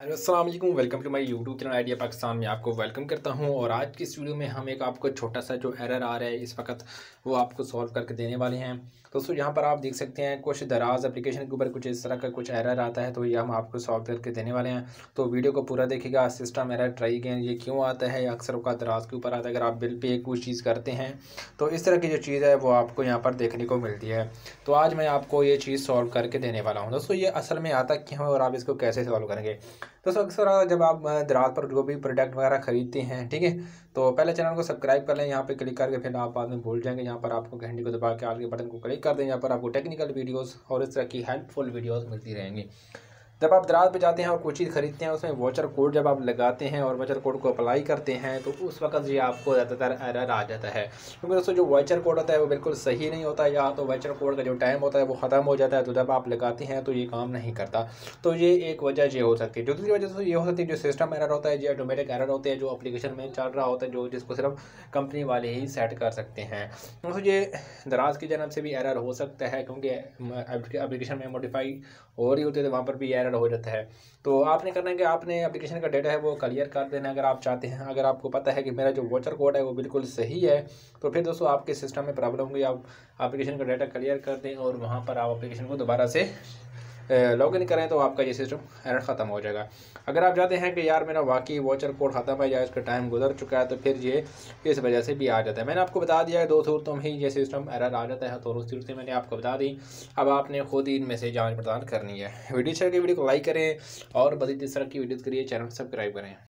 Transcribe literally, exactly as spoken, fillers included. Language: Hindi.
हेलो अस्सलाम वालेकुम, welcome to my YouTube channel idea Pakistan में आपको वेलकम करता हूं। और आज की इस वीडियो में हम एक आपको छोटा सा जो एरर आ रहा है इस वक्त वो आपको सॉल्व करके देने वाले हैं। दोस्तों यहाँ पर आप देख सकते हैं कुछ दराज एप्लीकेशन के ऊपर कुछ इस तरह का कुछ एरर आता है, तो ये हम आपको सॉल्व करके देने वाले हैं। तो वीडियो को पूरा देखिएगा। सिस्टम एरर ट्राई करें, ये क्यों आता है, अक्सर का दराज के ऊपर आता है। अगर आप बिल पे कोई चीज़ करते हैं तो इस तरह की जो चीज़ है वो आपको यहाँ पर देखने को मिलती है। तो आज मैं आपको ये चीज़ सॉल्व करके देने वाला हूँ। दोस्तों ये असल में आता क्यों है और आप इसको कैसे सॉल्व करेंगे। दोस्तों अक्सर जब आप दराज पर जो भी प्रोडक्ट वगैरह खरीदते हैं, ठीक है, तो पहले चैनल को सब्सक्राइब कर लें। यहाँ पे क्लिक करके फिर आप बाद में भूल जाएंगे। यहाँ पर आपको घंटी को दबा के आल के बटन को क्लिक कर दें। यहाँ पर आपको टेक्निकल वीडियोस और इस तरह की हेल्पफुल वीडियोस मिलती रहेंगी। जब आप दराज पे जाते हैं और कोई चीज़ खरीदते हैं, उसमें वाचर कोड जब आप लगाते हैं और वाचर कोड को अप्लाई करते हैं तो उस वक्त ये आपको ज़्यादातर एरर आ जाता है। क्योंकि दोस्तों जो वाचर कोड होता है वो बिल्कुल सही नहीं होता, या तो वाचर कोड का जो टाइम होता है वो ख़त्म हो जाता है, तो जब आप लगाते हैं तो ये काम नहीं करता। तो ये एक वजह ये हो सकती है। दूसरी वजह से ये हो सकती है जो सिस्टम एरर होता है, जो ऑटोमेटिक एरर होते हैं, जो एप्लीकेशन में चल रहा होता है, जो जिसको सिर्फ कंपनी वाले ही सेट कर सकते हैं। दोस्तों ये दराज की जानब से भी एरर हो सकता है, क्योंकि एप्लीकेशन में मॉडिफाई हो रही होती है तो वहाँ पर भी एरर हो जाता है। तो आपने करना है कि आपने एप्लीकेशन का डेटा है वो क्लियर कर देना अगर आप चाहते हैं। अगर आपको पता है कि मेरा जो वाचर कोड है वो बिल्कुल सही है, तो फिर दोस्तों आपके सिस्टम में प्रॉब्लम हुई, आप एप्लीकेशन का डेटा क्लियर कर दें और वहाँ पर आप एप्लीकेशन को दोबारा से लॉग इन करें तो आपका ये सिस्टम एरर ख़त्म हो जाएगा। अगर आप चाहते हैं कि यार मेरा वाकई वाचर कोड ख़त्म है या इसका टाइम गुजर चुका है, तो फिर ये इस वजह से भी आ जाता है। मैंने आपको बता दिया है दो सूरतों में ही ये सिस्टम एरर आ जाता है, तो दो सूरतें मैंने आपको बता दी। अब आपने खुद ही इनमें से जांच पड़ताल करनी है। वीडियो शेयर की वीडियो को लाइक करें और मज़ीद इस तरह की वीडियोज़ के लिए चैनल सब्सक्राइब करें।